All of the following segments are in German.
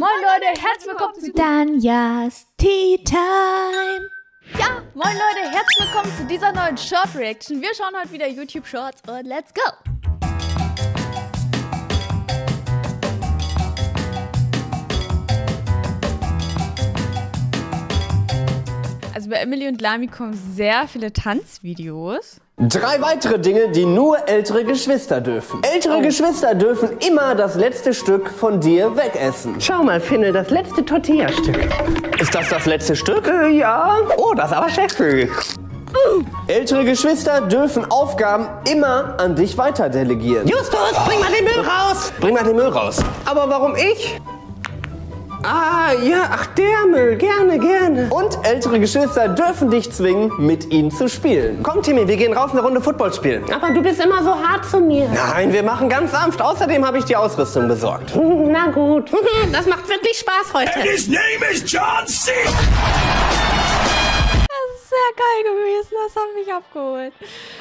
Moin Leute, herzlich willkommen zu Danjas Tea Time. Ja, moin Leute, herzlich willkommen zu dieser neuen Short Reaction. Wir schauen heute wieder YouTube Shorts und let's go! Also bei Emily und Lami kommen sehr viele Tanzvideos. 3 weitere Dinge, die nur ältere Geschwister dürfen. Ältere Geschwister dürfen immer das letzte Stück von dir wegessen. Schau mal, Finne, das letzte Tortilla-Stück. Ist das letzte Stück? Ja. Oh, das ist aber schäffig. Ältere Geschwister dürfen Aufgaben immer an dich weiter delegieren. Justus, bring mal den Müll raus! Bring mal den Müll raus. Aber warum ich? Ah, ja, ach, der Müll, gerne, gerne. Und ältere Geschwister dürfen dich zwingen, mit ihnen zu spielen. Komm, Timmy, wir gehen raus eine Runde Football spielen. Aber du bist immer so hart zu mir. Nein, wir machen ganz sanft. Außerdem habe ich die Ausrüstung besorgt. Na gut, das macht wirklich Spaß heute. And his name is John C. Das ist sehr geil gewesen, das hat mich abgeholt.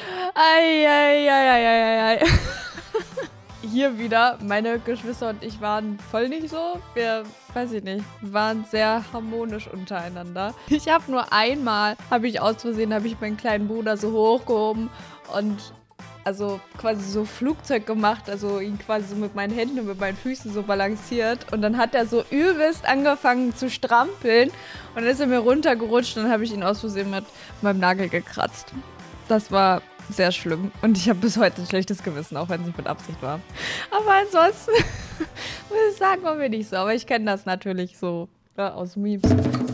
Ei. Hier wieder, meine Geschwister und ich waren voll nicht so. Wir, weiß ich nicht, waren sehr harmonisch untereinander. Ich habe nur einmal, habe ich meinen kleinen Bruder so hochgehoben und also quasi so Flugzeug gemacht, also ihn quasi so mit meinen Händen und mit meinen Füßen so balanciert. Und dann hat er so übelst angefangen zu strampeln und dann ist er mir runtergerutscht und dann habe ich ihn aus Versehen mit meinem Nagel gekratzt. Das war sehr schlimm. Und ich habe bis heute ein schlechtes Gewissen, auch wenn es nicht mit Absicht war. Aber ansonsten muss ich sagen, war mir nicht so. Aber ich kenne das natürlich so aus Memes.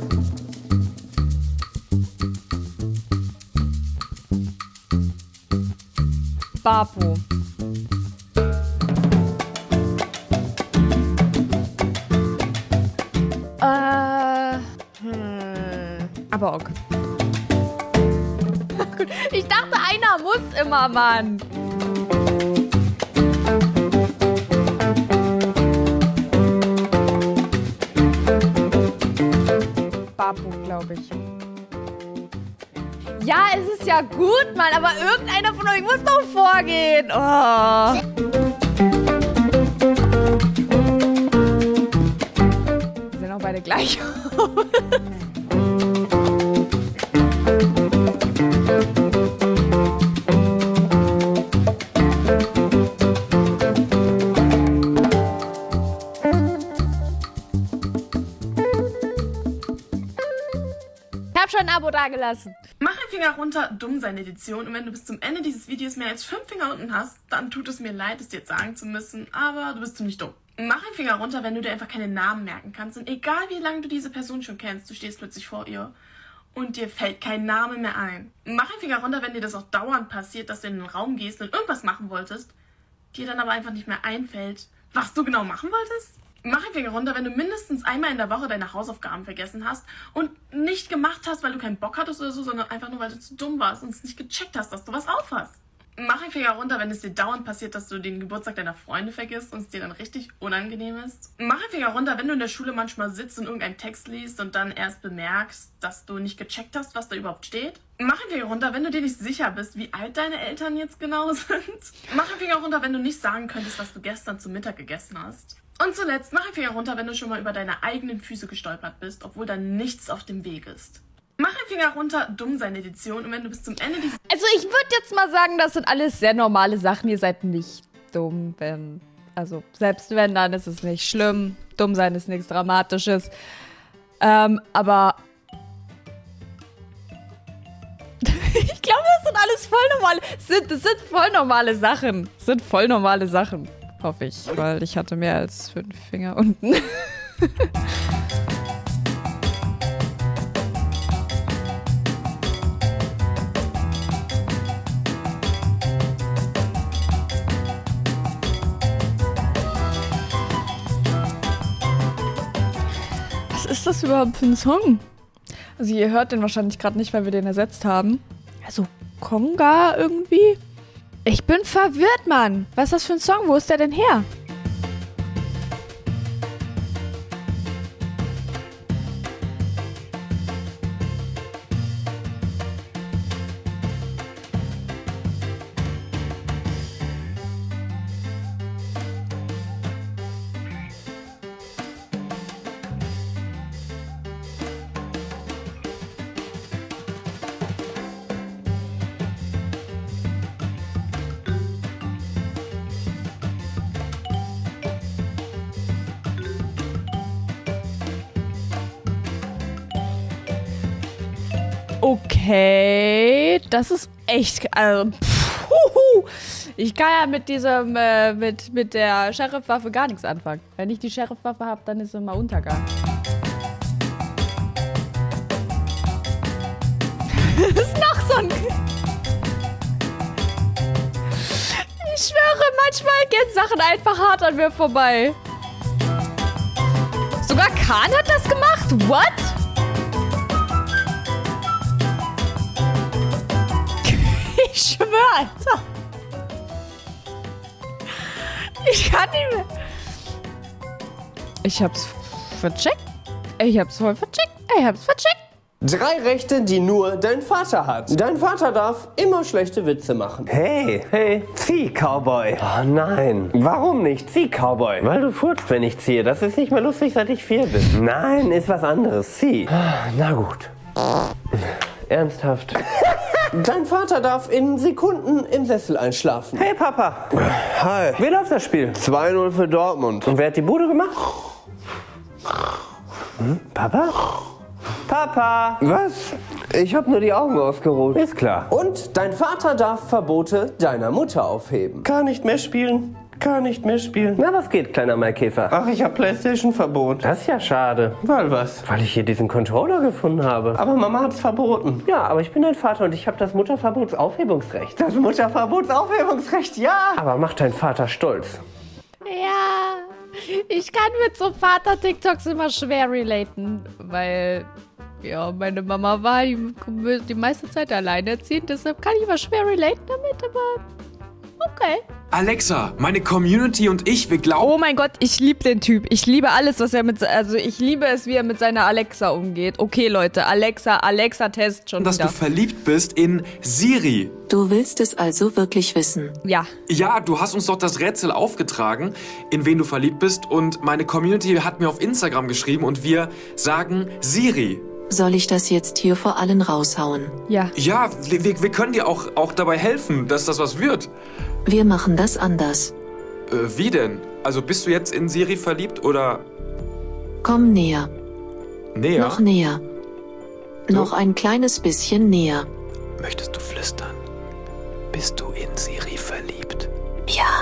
Bapo. Aber okay. Ich dachte, einer muss immer, Mann. Babu, glaube ich. Ja, es ist ja gut, Mann, aber irgendeiner von euch muss doch vorgehen. Oh. Wir sehen auch beide gleich aus. Ich hab schon ein Abo dagelassen. Mach einen Finger runter, dumm sein Edition. Und wenn du bis zum Ende dieses Videos mehr als 5 Finger unten hast, dann tut es mir leid, es dir jetzt sagen zu müssen, aber du bist ziemlich dumm. Mach einen Finger runter, wenn du dir einfach keine Namen merken kannst. Und egal wie lange du diese Person schon kennst, du stehst plötzlich vor ihr und dir fällt kein Name mehr ein. Mach einen Finger runter, wenn dir das auch dauernd passiert, dass du in den Raum gehst und irgendwas machen wolltest, dir dann aber einfach nicht mehr einfällt, was du genau machen wolltest. Mach einen Finger runter, wenn du mindestens einmal in der Woche deine Hausaufgaben vergessen hast und nicht gemacht hast, weil du keinen Bock hattest oder so, sondern einfach nur, weil du zu dumm warst und es nicht gecheckt hast, dass du was aufhast. Mach einen Finger runter, wenn es dir dauernd passiert, dass du den Geburtstag deiner Freunde vergisst und es dir dann richtig unangenehm ist. Mach einen Finger runter, wenn du in der Schule manchmal sitzt und irgendeinen Text liest und dann erst bemerkst, dass du nicht gecheckt hast, was da überhaupt steht. Mach einen Finger runter, wenn du dir nicht sicher bist, wie alt deine Eltern jetzt genau sind. Mach einen Finger runter, wenn du nicht sagen könntest, was du gestern zu Mittag gegessen hast. Und zuletzt, mach einen Finger runter, wenn du schon mal über deine eigenen Füße gestolpert bist, obwohl da nichts auf dem Weg ist. Mach einen Finger runter, dumm sein Edition. Und wenn du bis zum Ende dieses... Also ich würde jetzt mal sagen, das sind alles sehr normale Sachen. Ihr seid nicht dumm, wenn... Also selbst wenn, dann ist es nicht schlimm. Dumm sein ist nichts Dramatisches. Aber... Ich glaube, das sind alles voll normale... Das sind voll normale Sachen. Das sind voll normale Sachen. Hoffe ich, weil ich hatte mehr als 5 Finger unten. Was ist das überhaupt für ein Song? Also ihr hört den wahrscheinlich gerade nicht, weil wir den ersetzt haben. Also Konga irgendwie? Ich bin verwirrt, Mann. Was ist das für ein Song? Wo ist der denn her? Okay, das ist echt, also, ich kann ja mit diesem, mit der Sheriff-Waffe gar nichts anfangen. Wenn ich die Sheriff-Waffe habe, dann ist es immer Untergang. Das ist noch so ein... Ich schwöre, manchmal gehen Sachen einfach hart an mir vorbei. Sogar Khan hat das gemacht? What? Ich schwöre, Alter. Ich kann nicht mehr. Ich hab's vercheckt. Ich hab's voll vercheckt. Ich hab's vercheckt. 3 Rechte, die nur dein Vater hat. Dein Vater darf immer schlechte Witze machen. Hey, zieh, Cowboy. Oh nein. Warum nicht? Zieh, Cowboy. Weil du furzt, wenn ich ziehe. Das ist nicht mehr lustig, seit ich 4 bin. Nein, ist was anderes. Zieh. Na gut. Ernsthaft. Dein Vater darf in Sekunden im Sessel einschlafen. Hey, Papa. Hi. Wie läuft das Spiel? 2-0 für Dortmund. Und wer hat die Bude gemacht? Papa? Papa! Was? Ich hab nur die Augen ausgeruht. Ist klar. Und dein Vater darf Verbote deiner Mutter aufheben. Gar nicht mehr spielen. Gar nicht mehr spielen. Na, was geht, kleiner Maikäfer? Ach, ich hab PlayStation-Verbot. Das ist ja schade. Weil was? Weil ich hier diesen Controller gefunden habe. Aber Mama hat's verboten. Ja, aber ich bin dein Vater und ich habe das Mutterverbotsaufhebungsrecht. Das Mutterverbotsaufhebungsrecht, ja! Aber mach deinen Vater stolz. Ja, ich kann mit so Vater-TikToks immer schwer relaten, weil, ja, meine Mama war die meiste Zeit alleinerziehend, deshalb kann ich immer schwer relaten damit, aber okay. Alexa, meine Community und ich, wir glauben... Oh mein Gott, ich liebe den Typ. Ich liebe alles, was er ich liebe es, wie er mit seiner Alexa umgeht. Okay, Leute, Alexa-Test schon dass wieder. du verliebt bist in Siri. Du willst es also wirklich wissen? Ja. Ja, du hast uns doch das Rätsel aufgetragen, in wen du verliebt bist. Und meine Community hat mir auf Instagram geschrieben und wir sagen Siri. Soll ich das jetzt hier vor allen raushauen? Ja. Ja, wir können dir auch dabei helfen, dass das was wird. Wir machen das anders. Wie denn? Also bist du jetzt in Siri verliebt oder... Komm näher. Näher? Noch näher. Noch ein kleines bisschen näher. Möchtest du flüstern? Bist du in Siri verliebt? Ja.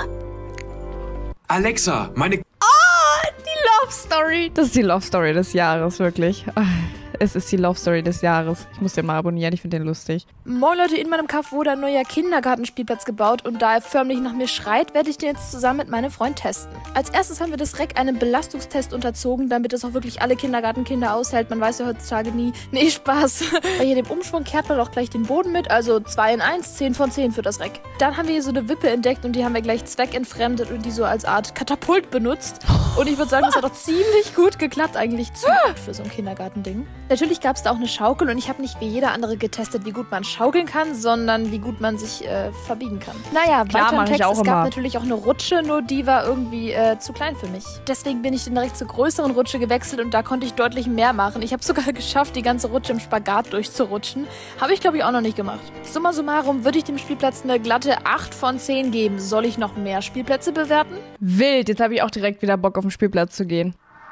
Alexa, meine... Die Love Story. Das ist die Love Story des Jahres, wirklich. Es ist die Love Story des Jahres. Ich muss den mal abonnieren, ich finde den lustig. Moin Leute, in meinem Kaff wurde ein neuer Kindergartenspielplatz gebaut und da er förmlich nach mir schreit, werde ich den jetzt zusammen mit meinem Freund testen. Als erstes haben wir das Reck einem Belastungstest unterzogen, damit es auch wirklich alle Kindergartenkinder aushält. Man weiß ja heutzutage nie. Nee, Spaß. Bei jedem Umschwung kehrt man auch gleich den Boden mit, also 2 in 1, 10 von 10 für das Reck. Dann haben wir hier so eine Wippe entdeckt und die haben wir gleich zweckentfremdet und die so als Art Katapult benutzt. Und ich würde sagen, das hat doch ziemlich gut geklappt, eigentlich zu gut für so ein Kindergartending. Natürlich gab es da auch eine Schaukel und ich habe nicht wie jeder andere getestet, wie gut man schaukeln kann, sondern wie gut man sich verbiegen kann. Naja, Klar, weiter im Text, es gab immer. natürlich auch eine Rutsche, nur die war irgendwie zu klein für mich. Deswegen bin ich dann direkt zur größeren Rutsche gewechselt und da konnte ich deutlich mehr machen. Ich habe sogar geschafft, die ganze Rutsche im Spagat durchzurutschen. Habe ich, glaube ich, auch noch nicht gemacht. Summa summarum würde ich dem Spielplatz eine glatte 8 von 10 geben. Soll ich noch mehr Spielplätze bewerten? Wild, jetzt habe ich auch direkt wieder Bock auf den Spielplatz zu gehen.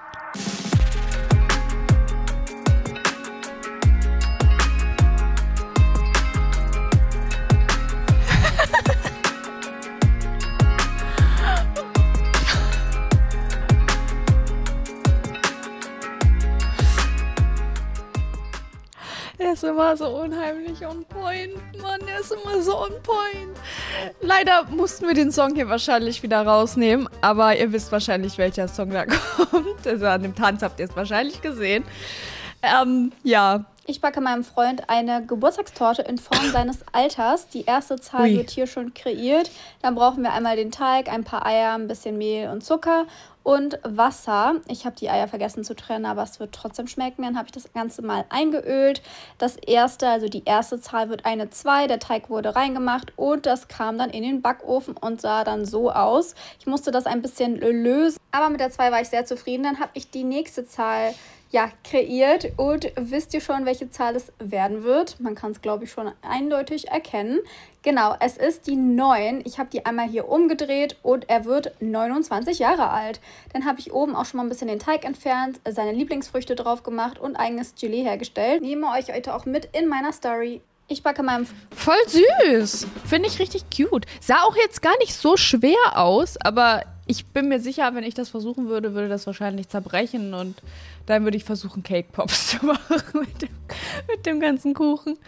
Er ist immer so unheimlich on point, Mann. Er ist immer so on point. Leider mussten wir den Song hier wahrscheinlich wieder rausnehmen, aber ihr wisst wahrscheinlich, welcher Song da kommt. Also an dem Tanz habt ihr es wahrscheinlich gesehen. Ja. Ich backe meinem Freund eine Geburtstagstorte in Form seines Alters. Die erste Zahl wird hier schon kreiert. Dann brauchen wir einmal den Teig, ein paar Eier, ein bisschen Mehl und Zucker und Wasser. Ich habe die Eier vergessen zu trennen, aber es wird trotzdem schmecken. Dann habe ich das Ganze mal eingeölt. Das erste, also die erste Zahl wird eine 2. Der Teig wurde reingemacht und das kam dann in den Backofen und sah dann so aus. Ich musste das ein bisschen lösen, aber mit der 2 war ich sehr zufrieden. Dann habe ich die nächste Zahl kreiert. Und wisst ihr schon, welche Zahl es werden wird? Man kann es, glaube ich, schon eindeutig erkennen. Genau, es ist die 9. Ich habe die einmal hier umgedreht und er wird 29 Jahre alt. Dann habe ich oben auch schon mal ein bisschen den Teig entfernt, seine Lieblingsfrüchte drauf gemacht und eigenes Gelee hergestellt. Nehme euch heute auch mit in meiner Story. Ich backe meinem... Voll süß. Finde ich richtig cute. Sah auch jetzt gar nicht so schwer aus, aber ich bin mir sicher, wenn ich das versuchen würde, würde das wahrscheinlich zerbrechen und dann würde ich versuchen, Cake Pops zu machen mit dem ganzen Kuchen.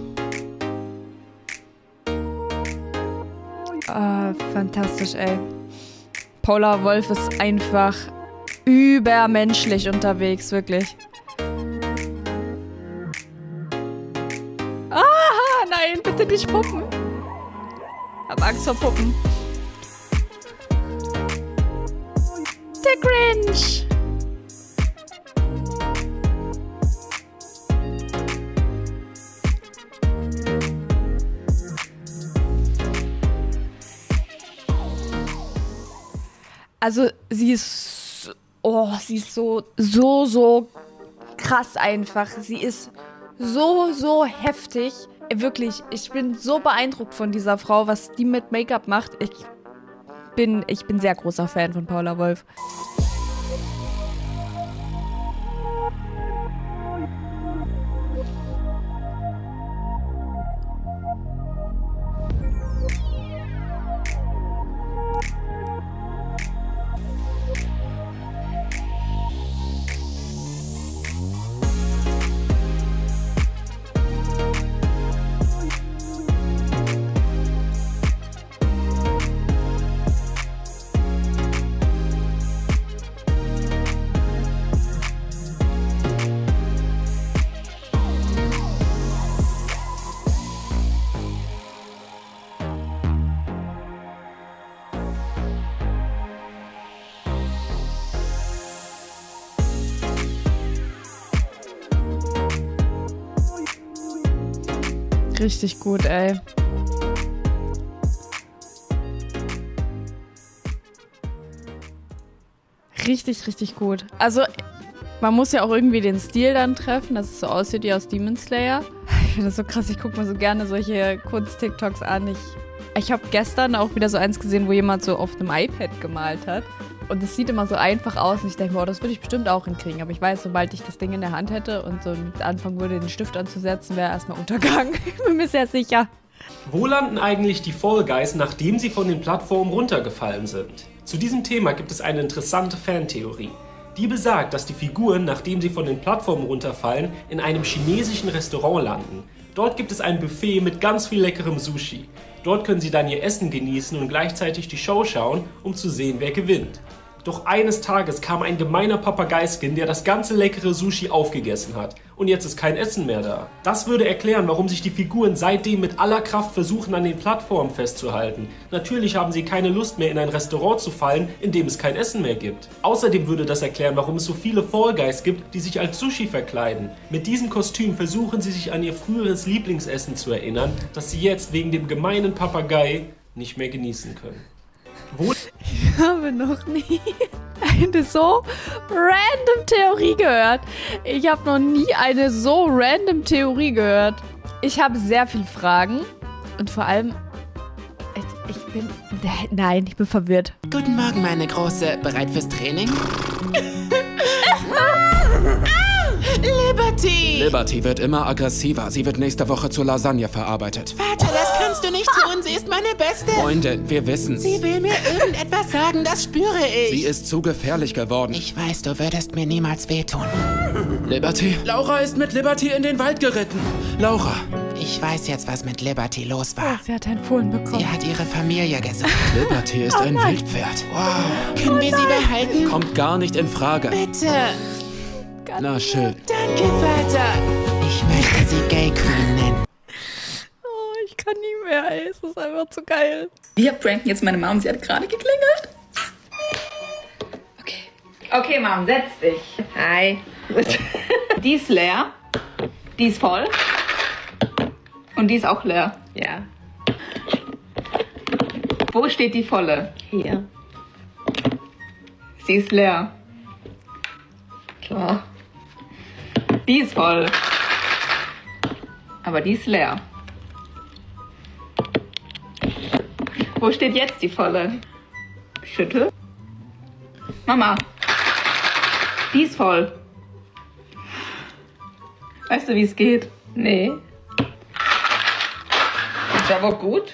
Ah, fantastisch, ey. Paula Wolf ist einfach übermenschlich unterwegs, wirklich. Ah, nein, bitte nicht Puppen. Hab Angst vor Puppen. Der Grinch. Also sie ist so krass einfach. Sie ist so heftig. Wirklich, ich bin so beeindruckt von dieser Frau, was die mit Make-up macht. Ich bin sehr großer Fan von Paula Wolf. Richtig gut, ey. Richtig gut. Also, man muss ja auch irgendwie den Stil dann treffen, dass es so aussieht wie aus Demon Slayer. Ich finde das so krass, ich gucke mir so gerne solche Kunst-TikToks an. Ich habe gestern auch wieder so eins gesehen, wo jemand so auf einem iPad gemalt hat. Und es sieht immer so einfach aus und ich denke mir, oh, das würde ich bestimmt auch hinkriegen. Aber ich weiß, sobald ich das Ding in der Hand hätte und so anfangen würde, den Stift anzusetzen, wäre erstmal Untergang. Ich bin mir sehr sicher. Wo landen eigentlich die Fall Guys, nachdem sie von den Plattformen runtergefallen sind? Zu diesem Thema gibt es eine interessante Fantheorie. Die besagt, dass die Figuren, nachdem sie von den Plattformen runterfallen, in einem chinesischen Restaurant landen. Dort gibt es ein Buffet mit ganz viel leckerem Sushi. Dort können sie dann ihr Essen genießen und gleichzeitig die Show schauen, um zu sehen, wer gewinnt. Doch eines Tages kam ein gemeiner Papageiskin, der das ganze leckere Sushi aufgegessen hat. Und jetzt ist kein Essen mehr da. Das würde erklären, warum sich die Figuren seitdem mit aller Kraft versuchen, an den Plattformen festzuhalten. Natürlich haben sie keine Lust mehr, in ein Restaurant zu fallen, in dem es kein Essen mehr gibt. Außerdem würde das erklären, warum es so viele Fall Guys gibt, die sich als Sushi verkleiden. Mit diesem Kostüm versuchen sie sich an ihr früheres Lieblingsessen zu erinnern, das sie jetzt wegen dem gemeinen Papagei nicht mehr genießen können. Ich habe noch nie eine so random Theorie gehört. Ich habe noch nie eine so random Theorie gehört. Ich habe sehr viele Fragen und vor allem, ich bin verwirrt. Guten Morgen, meine Große. Bereit fürs Training? Liberty! Liberty wird immer aggressiver. Sie wird nächste Woche zur Lasagne verarbeitet. Vater, das kannst du nicht tun. Sie ist meine Beste. Freundin, wir wissen's. Sie will mir irgendetwas sagen, das spüre ich. Sie ist zu gefährlich geworden. Ich weiß, du würdest mir niemals wehtun. Liberty? Laura ist mit Liberty in den Wald geritten. Laura. Ich weiß jetzt, was mit Liberty los war. Oh, sie hat ein Fohlen bekommen. Sie hat ihre Familie gesucht. Liberty ist ein Wildpferd. Wow. Können wir sie behalten? Kommt gar nicht in Frage. Bitte. Na schön. Danke, Vater. Ich möchte sie Gay Queen nennen. Oh, ich kann nie mehr, ey. Es ist einfach zu geil. Wir pranken jetzt meine Mom. Sie hat gerade geklingelt. Okay, Mom, setz dich. Hi. Die ist leer. Die ist voll. Und die ist auch leer. Ja. Wo steht die volle? Hier. Sie ist leer. Klar. Die ist voll. Aber die ist leer. Wo steht jetzt die volle? Schüttel. Mama. Die ist voll. Weißt du, wie es geht? Nee. Ist aber gut.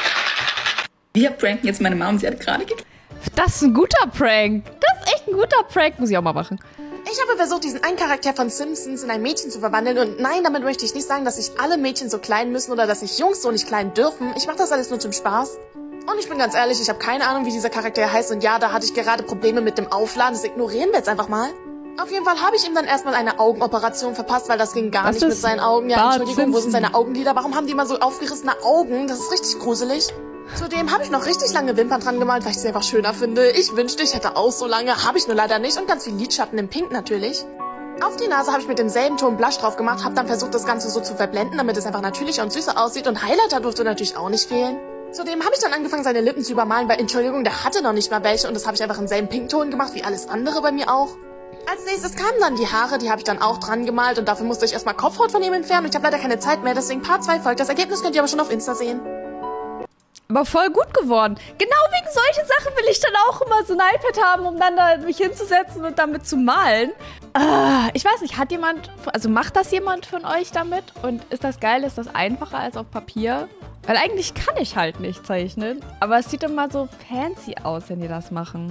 Wir pranken jetzt meine Mom. Sie hat gerade gekriegt. Das ist ein guter Prank. Das ist echt ein guter Prank. Muss ich auch mal machen. Ich habe versucht, diesen einen Charakter von Simpsons in ein Mädchen zu verwandeln. Und nein, damit möchte ich nicht sagen, dass sich alle Mädchen so klein müssen oder dass sich Jungs so nicht klein dürfen. Ich mache das alles nur zum Spaß. Und ich bin ganz ehrlich, ich habe keine Ahnung, wie dieser Charakter heißt. Und ja, da hatte ich gerade Probleme mit dem Aufladen. Das ignorieren wir jetzt einfach mal. Auf jeden Fall habe ich ihm dann erstmal eine Augenoperation verpasst, weil das ging gar nicht mit seinen Augen. Ja, Entschuldigung, wo sind seine Augenlider? Warum haben die immer so aufgerissene Augen? Das ist richtig gruselig. Zudem habe ich noch richtig lange Wimpern dran gemalt, weil ich sie einfach schöner finde. Ich wünschte, ich hätte auch so lange, habe ich nur leider nicht. Und ganz viel Lidschatten in Pink natürlich. Auf die Nase habe ich mit demselben Ton Blush drauf gemacht, habe dann versucht, das Ganze so zu verblenden, damit es einfach natürlicher und süßer aussieht. Und Highlighter durfte natürlich auch nicht fehlen. Zudem habe ich dann angefangen, seine Lippen zu übermalen, weil, Entschuldigung, der hatte noch nicht mal welche. Und das habe ich einfach im selben Pinkton gemacht, wie alles andere bei mir auch. Als nächstes kamen dann die Haare, die habe ich dann auch dran gemalt. Und dafür musste ich erstmal Kopfhaut von ihm entfernen. Und ich habe leider keine Zeit mehr, deswegen Part 2 folgt. Das Ergebnis könnt ihr aber schon auf Insta sehen. Aber voll gut geworden. Genau wegen solchen Sachen will ich dann auch immer so ein iPad haben, um dann da mich hinzusetzen und damit zu malen. Ich weiß nicht, macht das jemand von euch damit? Und ist das geil? Ist das einfacher als auf Papier? Weil eigentlich kann ich halt nicht zeichnen. Aber es sieht immer so fancy aus, wenn die das machen.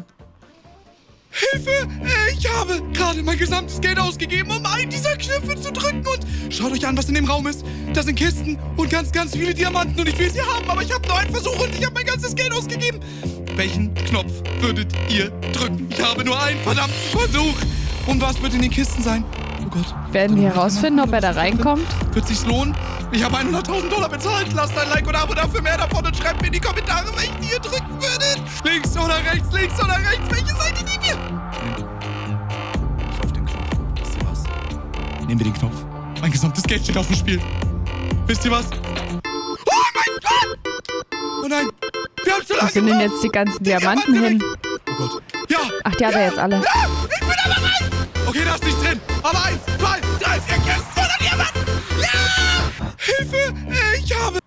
Hilfe! Ich habe gerade mein gesamtes Geld ausgegeben, um einen dieser Knöpfe zu drücken. Und schaut euch an, was in dem Raum ist. Das sind Kisten und ganz, ganz viele Diamanten. Und ich will sie haben, aber ich habe nur einen Versuch und ich habe mein ganzes Geld ausgegeben. Welchen Knopf würdet ihr drücken? Ich habe nur einen verdammten Versuch. Und was wird in den Kisten sein? Oh Gott. Werden wir herausfinden, ob er da reinkommt? Wird sich's lohnen? Ich habe $100.000 bezahlt. Lasst ein Like und Abo dafür mehr davon und schreibt mir in die Kommentare, welchen ihr drücken würdet. Links oder rechts, welche Seite nehmt ihr? Ich auf den Knopf. Wisst ihr was? Nehmen wir den Knopf. Mein gesamtes Geld steht auf dem Spiel. Wisst ihr was? Oh mein Gott! Oh nein! Wir haben zu lange. Wo sind denn jetzt die ganzen Diamanten hin? Oh Gott. Ja! Ach, die hat er jetzt alle. Ja! Ich bin aber rein! Okay, da ist nichts drin. Aber 1, 2, 3, 4 Kisten voller Diamanten! Ja! Hilfe! Ich habe...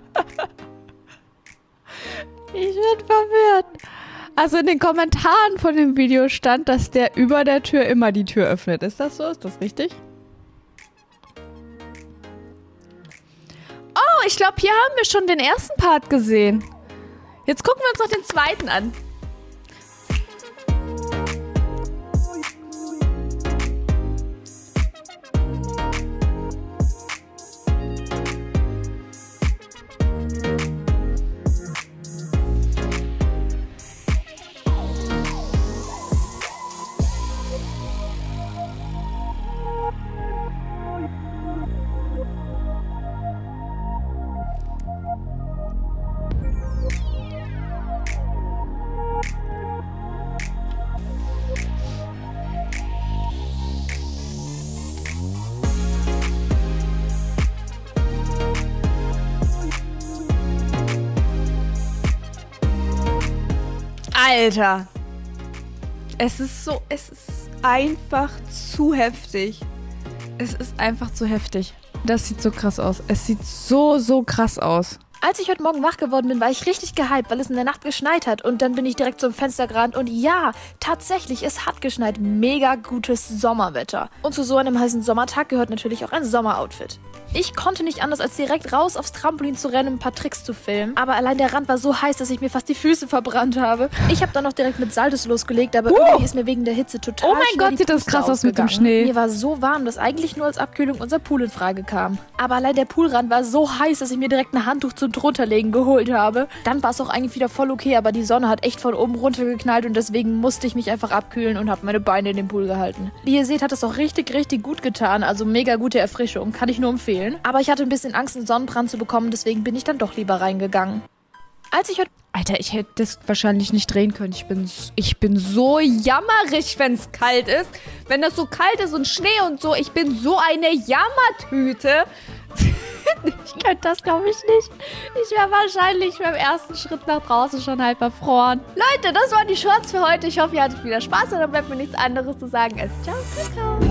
Ich bin verwirrt. Also in den Kommentaren von dem Video stand, dass der über der Tür immer die Tür öffnet. Ist das so? Ist das richtig? Oh, ich glaube, hier haben wir schon den ersten Part gesehen. Jetzt gucken wir uns noch den zweiten an. Alter. Es ist einfach zu heftig. Es ist einfach zu heftig. Das sieht so krass aus. Es sieht so krass aus. Als ich heute Morgen wach geworden bin, war ich richtig gehypt, weil es in der Nacht geschneit hat. Und dann bin ich direkt zum Fenster gerannt. Und ja, tatsächlich, es hat geschneit. Mega gutes Sommerwetter. Und zu so einem heißen Sommertag gehört natürlich auch ein Sommeroutfit. Ich konnte nicht anders, als direkt raus aufs Trampolin zu rennen, ein paar Tricks zu filmen. Aber allein der Rand war so heiß, dass ich mir fast die Füße verbrannt habe. Ich habe dann noch direkt mit Saltos losgelegt, aber irgendwie ist mir wegen der Hitze total Oh mein Gott, sieht das krass aus mit dem Schnee. Mir war so warm, dass eigentlich nur als Abkühlung unser Pool in Frage kam. Aber allein der Poolrand war so heiß, dass ich mir direkt ein Handtuch zum Drunterlegen geholt habe. Dann war es auch eigentlich wieder voll okay, aber die Sonne hat echt von oben runtergeknallt und deswegen musste ich mich einfach abkühlen und habe meine Beine in den Pool gehalten. Wie ihr seht, hat es auch richtig gut getan, also mega gute Erfrischung, kann ich nur empfehlen. Aber ich hatte ein bisschen Angst, einen Sonnenbrand zu bekommen, deswegen bin ich dann doch lieber reingegangen. Als ich heute... Alter, ich hätte das wahrscheinlich nicht drehen können. Ich bin so jammerig, wenn es kalt ist. Wenn das so kalt ist und Schnee und so, ich bin so eine Jammertüte. Ich könnte das, glaube ich, nicht. Ich wäre wahrscheinlich beim ersten Schritt nach draußen schon halb erfroren. Leute, das waren die Shorts für heute. Ich hoffe, ihr hattet wieder Spaß und dann bleibt mir nichts anderes zu sagen als ciao, Kakao.